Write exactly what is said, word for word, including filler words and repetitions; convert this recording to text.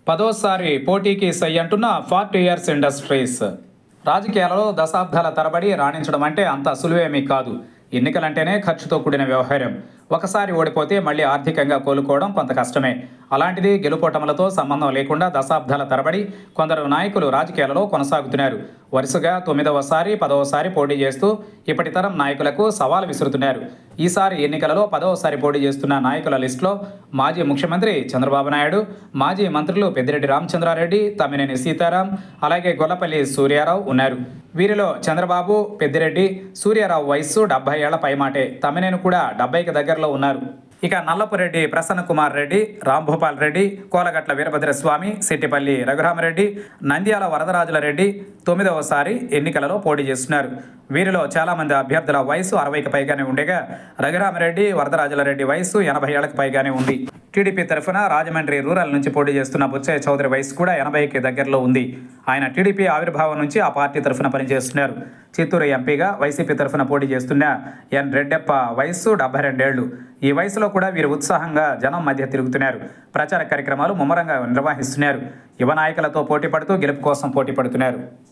పదోసారి పోటీకి సై అంటున్న forty years industries. రాజకీయాలలో దశాబ్దాల తరబడి రాణించడం అంటే అంత సులువేమీ కాదు. ఎన్నికలంటేనే ఖర్చుతో కూడిన వ్యవహారం. ఒకసారి ఓడిపోతే మళ్ళీ ఆర్థికంగా కోలుకోవడం కొంత కష్టమే. అలాంటిది గెలుపోటములతో సంబంధం లేకుండా దశాబ్దాల తరబడి కొందరు నాయకులు రాజకీయాలలో కొనసాగుతున్నారు. వరుసగా తొమ్మిదవసారి పదవసారి పోటీ చేస్తూ ఇప్పటి తరం నాయకులకు సవాల్ విసురుతున్నారు. ఈసారి ఎన్నికలలో పదవసారి పోటీ చేస్తున్న నాయకుల లిస్టులో మాజీ ముఖ్యమంత్రి చంద్రబాబు నాయుడు, మాజీ మంత్రులు పెద్దిరెడ్డి రామచంద్రారెడ్డి, తమ్మినేని సీతారాం, అలాగే గొల్లపల్లి సూర్యారావు ఉన్నారు. వీరిలో చంద్రబాబు, పెద్దిరెడ్డి, సూర్యారావు వయస్సు డెబ్బై ఏళ్ల పైమాటే. తమ్మినేని కూడా డెబ్బైకి దగ్గరలో ఉన్నారు. ఇక నల్లపురెడ్డి ప్రసన్న కుమార్ రెడ్డి, రాంభూపాల్ రెడ్డి, కోలగట్ల వీరభద్రస్వామి, సిట్టిపల్లి రఘురామరెడ్డి, నంద్యాల వరదరాజుల రెడ్డి తొమ్మిదవసారి ఎన్నికలలో పోటీ చేస్తున్నారు. వీరిలో చాలామంది అభ్యర్థుల వయసు అరవైకి పైగానే ఉండగా రఘురామరెడ్డి, వరదరాజుల రెడ్డి వయసు ఎనభై ఏళ్లకు పైగానే ఉంది. టీడీపీ తరఫున రాజమండ్రి రూరల్ నుంచి పోటీ చేస్తున్న బుచ్చయ్య చౌదరి వయసు కూడా ఎనభైకి దగ్గరలో ఉంది. ఆయన టీడీపీ ఆవిర్భావం నుంచి ఆ పార్టీ తరఫున పనిచేస్తున్నారు. చిత్తూరు ఎంపీగా వైసీపీ తరఫున పోటీ చేస్తున్న ఎన్ రెడ్డెప్ప వయస్సు డెబ్బై రెండేళ్లు. ఈ వయసులో కూడా వీరు ఉత్సాహంగా జనం మధ్య తిరుగుతున్నారు. ప్రచార కార్యక్రమాలు ముమ్మరంగా నిర్వహిస్తున్నారు. యువ నాయకులతో పోటీ పడుతూ గెలుపు కోసం పోటీ పడుతున్నారు.